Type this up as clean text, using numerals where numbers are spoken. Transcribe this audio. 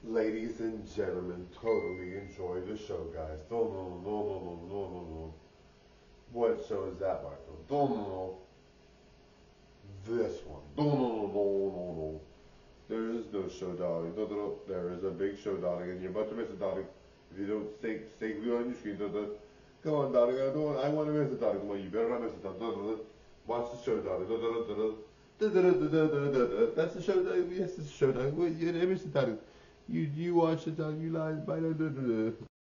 Ladies and gentlemen, totally enjoy the show, guys. No, no, no, no, no, no, no, no. What show is that, Michael? No, no, no. This one. No, no, no, no, no, no. There is no show, darling. No, no, no. There is a big show, darling, and you're about to miss it, darling. If you don't stay glued on your screen, come on, darling. I want to miss it, darling. Come on, you better not miss it, darling. Watch the show, darling. That's the show, darling. Yes, it's the show, darling. You miss it, darling. You watch it, darling. You lie. Bye.